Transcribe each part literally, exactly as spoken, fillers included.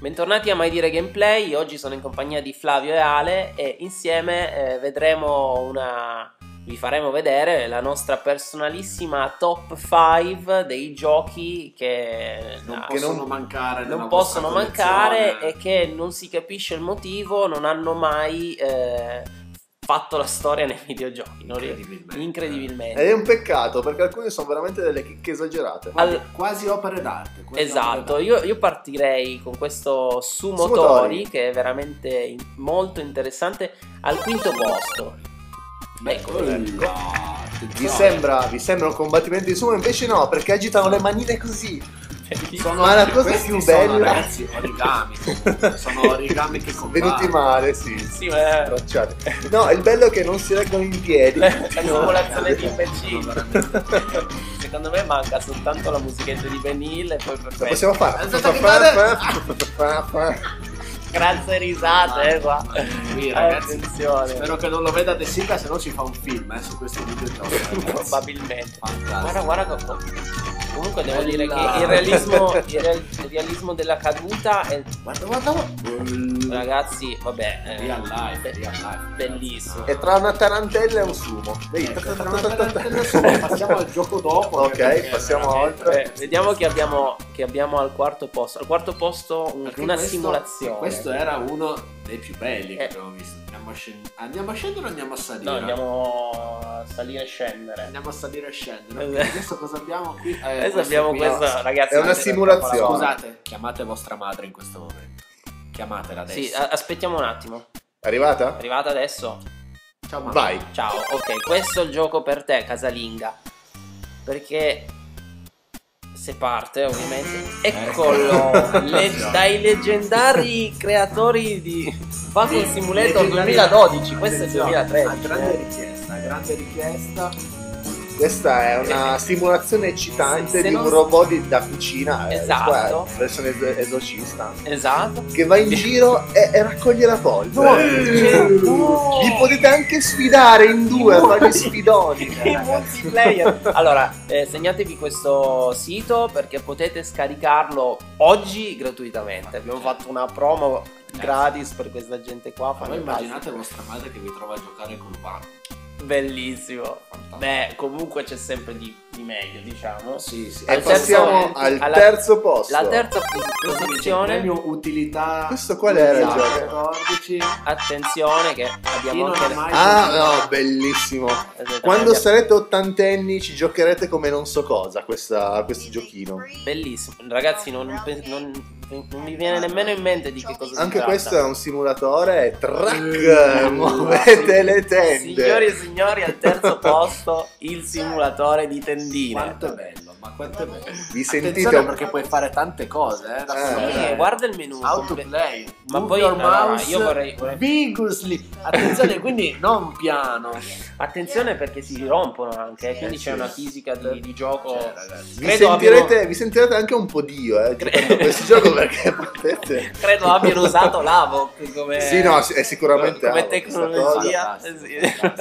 Bentornati a Mai Dire Gameplay. Oggi sono in compagnia di Flavio e Ale e insieme eh, vedremo una... vi faremo vedere la nostra personalissima top cinque dei giochi che non no, possono che non, mancare, non possono mancare e che non si capisce il motivo, non hanno mai eh, fatto la storia nei videogiochi. Non incredibilmente. incredibilmente. Ed è un peccato perché alcune sono veramente delle chicche esagerate. Al... Quasi opere d'arte. Quasi Esatto, opere io, io partirei con questo Sumotori, Sumotori. che è veramente in- molto interessante, al quinto posto. Ecco, ecco. Vi sembra, vi sembra un combattimento di sumo? Invece no, perché agitano le manine così. Sono, Ma la cosa questi più sono, bella, ragazzi, origami. Sono origami che combattono. venuti male, sì. Sì, ma Bracciati. No, il bello è che non si reggono in piedi. la simulazione di imbecilli. Secondo me manca soltanto la musichetta di Ben Hill e poi perfetto. La possiamo fare. Aspetta che Grazie risate, eh, qua. Qui, ragazzi, attenzione. spero che non lo veda De Sica, se no ci fa un film eh, su questo videogioco. Probabilmente. Fantastico. Guarda, guarda. Comunque devo Bella. dire che il realismo, il real- il realismo della caduta è... Guarda, guarda, guarda. Ragazzi, vabbè, eh, Real life, be- real life. bellissimo. E tra una tarantella e un sumo. Vedi? Ecco, tra una tarantella e un sumo. Passiamo al gioco dopo. Ok, perché passiamo veramente- oltre. Eh, vediamo che abbiamo, che abbiamo al quarto posto. Al quarto posto un- Perché una questo- simulazione. Questo era uno dei più belli che Eh. abbiamo visto. Andiamo a, scend- andiamo a scendere o andiamo a salire? No, andiamo a salire e scendere. Andiamo a salire e scendere. Eh. Ok, adesso cosa abbiamo qui? Eh, Adesso questo abbiamo qui- questo, ragazzi. È una avete- simulazione. Scusate, chiamate vostra madre in questo momento. Chiamatela adesso. Sì, a- aspettiamo un attimo. Arrivata? Arrivata adesso? Ciao mamma. Vai. Ciao, ok, questo è il gioco per te, casalinga. Perché se parte, ovviamente. Eccolo, le- dai leggendari creatori di Puzzle Simulator duemiladodici. Questo è il duemilatredici. Grande eh. richiesta, grande richiesta. Questa è una simulazione eccitante Se di non- un robot di- da cucina. eh, Esatto. qua, versione es- esorcista. Esatto. Che va in giro e, e raccoglie la polvere. No, cioè, no. Vi potete anche sfidare in due a fare gli sfidoni. Il multiplayer. Allora, eh, segnatevi questo sito perché potete scaricarlo oggi gratuitamente. Abbiamo fatto una promo gratis per questa gente qua. Ma voi fantastica. immaginate vostra madre che vi trova a giocare col bar. Bellissimo. Fantastico. Beh, comunque c'è sempre di, di meglio, diciamo. Sì, sì. E Al passiamo terzo- al alla- terzo posto. La terza Questo dice il posizione. premio utilità. Questo qual era il Esatto, gioco? quattordici. Attenzione che Chi abbiamo non anche ha mai Ah, giocato- no, bellissimo. Esattamente. Quando sarete ottantenni ci giocherete come non so cosa questa, a questo giochino. Bellissimo. Ragazzi, non, non, non mi viene nemmeno in mente di che cosa si Anche tratta. questo è un simulatore. Track, Eh, muovete le tende. Signori e signori, al terzo posto il simulatore di tendine. Quanto è bello, ma quanto è bello. Vi sentite Attenzione un- perché puoi fare tante cose, eh, da Eh, solo. Sì, guarda il menu. How to comple- play. Ma Move poi your allora, mouse io vorrei, vorrei- vigorously. Attenzione, quindi non piano. attenzione perché si rompono anche, Sì, quindi sì, c'è una sì. fisica di, di gioco. Cioè, ragazzi. vi, credo sentirete, abbiano- vi sentirete anche un po' Dio eh, giocando a questo gioco perché potete. Credo abbiano usato l'Avoc come, Sì, no, è sicuramente come Avoc, questa tecnologia. cosa. Sì.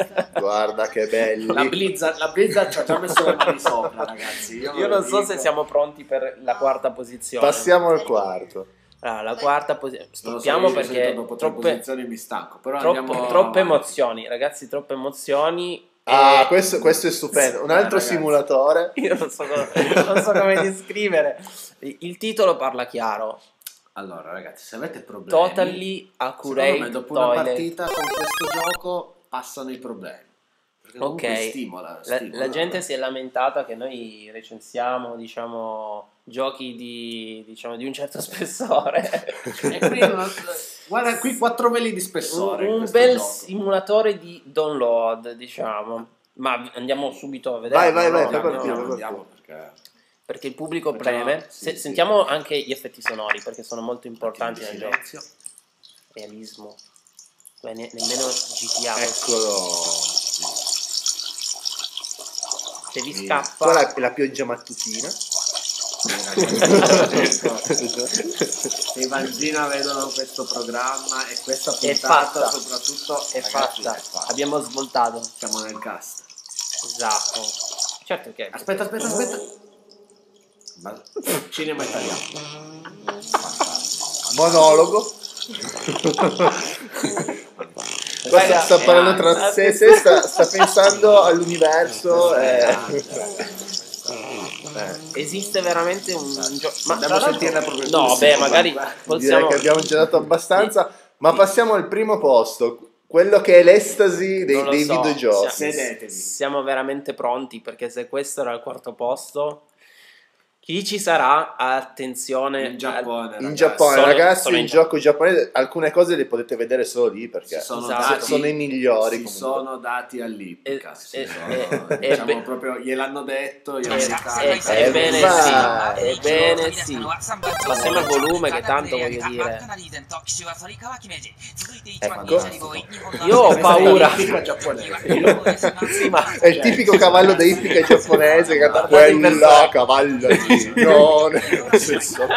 Guarda che belli. La Blizzard, la Blizzard ci ha già messo le mani sopra, ragazzi. Io, ve Io lo non so dico. se siamo pronti per la quarta posizione. Passiamo al quarto. Allora, la quarta posizione. Non lo so, Stoppiamo io di solito perché dopo tre troppe, posizioni mi stanco. Però troppe, andiamo troppe avanti. emozioni, ragazzi, troppe emozioni. Ah, E- questo, questo è stupendo. Un Eh, altro ragazzi. simulatore. Io non so, come, non so come descrivere. Il titolo parla chiaro. Allora, ragazzi, se avete problemi, Totally accurate secondo me dopo una toilet. partita con questo gioco passano i problemi. Perché comunque Ok. stimola, La, stimola. la gente si è lamentata che noi recensiamo, diciamo, giochi di, diciamo, di un certo spessore. E qui non- guarda qui quattro veli di spessore. un in un questo bel gioco. simulatore di download, diciamo. Ma andiamo subito a vedere. Vai, vai, vai, no? fai Andiamo, partire, andiamo, fai andiamo, perché Perché il pubblico Facciamo- preme. sì, Se- sì. Sentiamo anche gli effetti sonori perché sono molto importanti Attimo nel di gioco. silenzio. Realismo. Beh, ne- nemmeno G T A. Eccolo. Se vi Sì. scappa. Qua la, la pioggia mattutina. Se i Vanzina vedono questo programma e questa È puntata fatta. soprattutto È ragazzi, fatta. è fatta. Abbiamo svoltato. Siamo nel cast. Esatto. Certo che. Aspetta, aspetta, aspetta. Ma- Cinema italiano. Fantastico. monologo. Qua sta, sta parlando tra sé e sé, sta, sta pensando all'universo. Eh. Eh. Esiste veramente un gioco. Ma andiamo a sentirla proprio. No, beh, magari Direi possiamo. che abbiamo già dato abbastanza. Ma passiamo al primo posto, quello che è l'estasi dei, Non lo dei so, videogiochi. sia- Sedetevi. Siamo veramente pronti, perché se questo era il quarto posto, chi ci sarà? Attenzione. In Giappone, In ragazzi. Giappone, Sono- ragazzi, sono in il gioco giapponese, alcune cose le potete vedere solo lì perché Si sono, Esatto. dati, sono i migliori. si comunque. sono dati all'ippica. Eh, si eh, sono- eh, diciamo eh, proprio gliel'hanno detto, gliel'hanno Eh, detto. eh, Eh, ebbene vai. sì, ebbene sì. Passiamo al volume, che tanto voglio dire. Ecco. Io ho paura. L'ippica giapponese. Sì, ma È il tipico cavallo da ippica giapponese che canta Guardate i quella personaggi. cavallo di no, nel senso.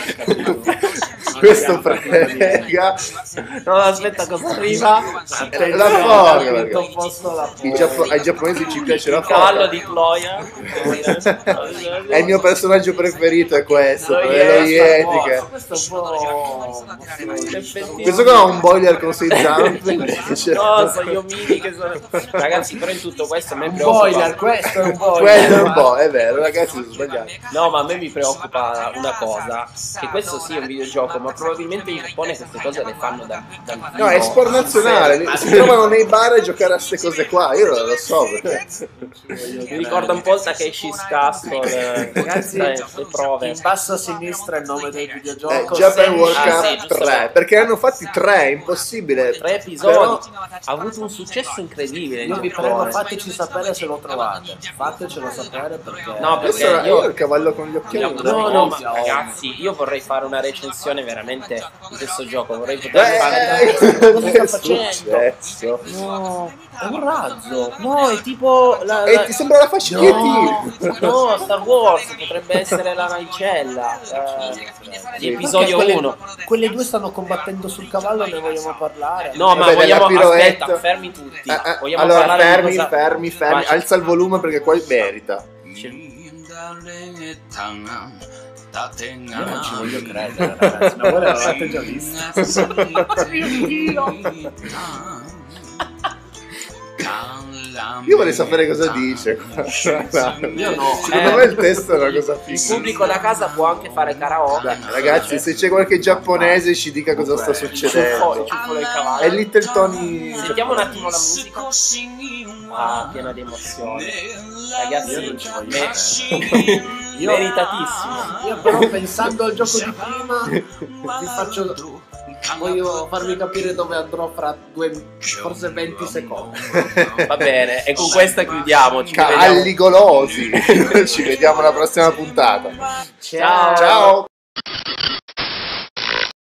Questo frega no, aspetta, cosa arriva? la forza perché Quinto posto la i giappo- ai giapponesi ci piace la Il cavallo forza. di Cloia. È il mio personaggio preferito, è questo, Lo è lo Yeti, Yeti che- Questo è un po'. questo qua ha un boiler con sei zampe invece. No, sono gli omini che sono. Ragazzi, però in tutto questo a me Un preoccupa. boiler, questo è un boiler. Quello è un po', è vero, ragazzi, sono sbagliato. No, ma a me mi preoccupa una cosa, che questo sì è un videogioco, ma probabilmente in Giappone queste cose le fanno da, dal vivo. No, è sport nazionale, si trovano nei bar a giocare a queste cose qua, io non lo so perché. Mi ricorda un po' il Takeshi's Castle, Ragazzi, le, le prove. in basso a sinistra il nome del Eh, videogioco. Japan se- World Ah, sì, Cup giusto. tre, perché ne hanno fatti tre, è impossibile. Tre episodi, Però- ha avuto un successo incredibile in Io vi Giappone. prego, fateci sapere se lo trovate. Fatecelo sapere perché. No, Questo perché era io- io il cavallo con gli occhiali. No, non no, lo ma so. ragazzi, io vorrei fare una recensione veramente di questo gioco, vorrei poter Eh, fare. cosa Cosa sta sta facendo? successo? No, è un razzo. No, è tipo la, E la- ti sembra la fascia No, di E T? no, Star Wars potrebbe essere la navicella eh, di Sì. episodio Perché uno. Quelle, quelle due stanno combattendo sul cavallo, ne vogliamo parlare? No, ma Vabbè, vogliamo della piroetta. aspetta, fermi tutti. Eh, eh, Vogliamo allora, parlare fermi, di cosa... fermi, fermi, Vai. alza il volume perché qua merita. Io non ci voglio credere, ragazzi. Ma voi l'avete già visto? Io vorrei sapere cosa dice. Io no. Secondo Eh. me il testo è una cosa Il figa. pubblico da casa può anche fare karaoke. Dai, ragazzi, se c'è qualche giapponese ci dica cosa sta Il ciuffo, il succedendo. ciuffo del È cavallo. Little Tony. Sentiamo un attimo la musica. Ah, piena di emozioni. Ragazzi, Io non ci voglio me- Io- meritatissimo. Io però pensando al gioco di prima vi faccio. Voglio farvi capire dove andrò fra due, forse venti secondi. Va bene, e con questa chiudiamo. Ci Cavalli vediamo. golosi. Ci vediamo alla prossima puntata. Ciao. Ciao.